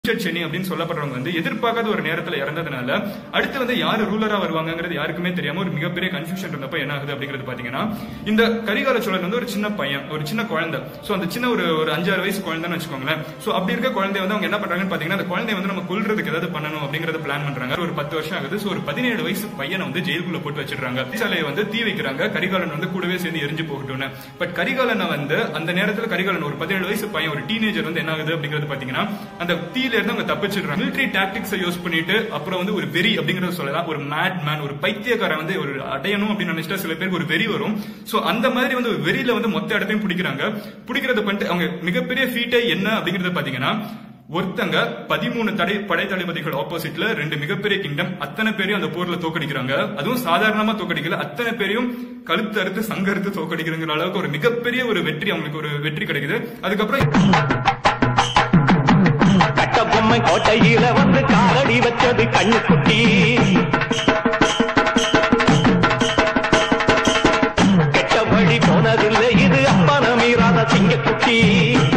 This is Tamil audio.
சென்னி அப்படின்னு சொல்லப்படுறவங்க வந்து எதிர்பார்க்காத ஒரு நேரத்துல இறந்ததுனால அடுத்து வந்து யாரு ரூலரா வருவாங்கிறது யாருக்குமே தெரியாம ஒரு மிகப்பெரிய கன்ஃபியூஷன் இருந்தப்ப என்ன ஆகுது அப்படிங்கிறது பாத்தீங்கன்னா, இந்த கரிகால சோழன் வந்து ஒரு சின்ன பையன், ஒரு சின்ன குழந்தை. சோ அந்த சின்ன ஒரு 5-6 வயசு குழந்தைன்னு வச்சுக்கோங்களேன். சோ அப்படி இருக்க குழந்தை வந்து அவங்க என்ன பண்றாங்கன்னு பாத்தீங்கன்னா, அந்த குழந்தைய வந்து நம்ம கொல்றதுக்கு ஏதாவது பண்ணணும் அப்படிங்கறத பிளான் பண்றாங்க. ஒரு 10 வருஷம் ஆகுது. சோ ஒரு 17 வயசு பையனை வந்து ஜெயிலுக்குள்ள போட்டு வச்சிடுறாங்க. சாலையை வந்து தீ வைக்கிறாங்க. கரிகாலன் வந்து கூடவே சேர்ந்து எரிஞ்சு போகட்டும்னு. பட் கரிகாலனை வந்து அந்த நேரத்துல கரிகாலன் ஒரு 17 வயசு பையன், ஒரு டீனேஜர் வந்து என்ன ஆகுது அப்படிங்கறது பாத்தீங்கன்னா, அந்த தீயில இருந்து அவங்க தப்பிச்சிடுறாங்க. மிலிட்டரி டாக்டிக்ஸ் யூஸ் பண்ணிட்டு அப்புறம் வந்து ஒரு வெறி அப்படிங்கறது சொல்லலாம். ஒரு மேட் மேன், ஒரு பைத்தியக்காரன் வந்து ஒரு அடையணும் அப்படின்னு நினைச்சிட்டா சில பேருக்கு ஒரு வெறி வரும். சோ அந்த மாதிரி வந்து ஒரு வெறியில வந்து மொத்த இடத்தையும் பிடிக்கிறாங்க. பிடிக்கிறது பண்ணிட்டு அவங்க மிகப்பெரிய ஃபீட்டே என்ன அப்படிங்கறது பாத்தீங்கன்னா, ஒருத்தங்க 13 படை தளபதிகள் ஆப்போசிட்ல 2 மிகப்பெரிய கிங்டம், அத்தனை பேரையும் அந்த போர்ல தோக்கடிக்கிறாங்க. அதுவும் சாதாரணமா தோக்கடிக்கல, அத்தனை பேரையும் கழுத்து அறுத்து சங்கறுத்து தோக்கடிக்கிறங்கிற அளவுக்கு ஒரு மிகப்பெரிய ஒரு வெற்றி, அவங்களுக்கு ஒரு வெற்றி கிடைக்குது. அதுக்கப்புறம் கட்டபொம்மை கோட்டையில வந்து காலடி வச்சது கண்ணுக்குட்டி, கெட்ட வழி போனதில்லை இது அப்பன மீறாத சிங்கக்குட்டி.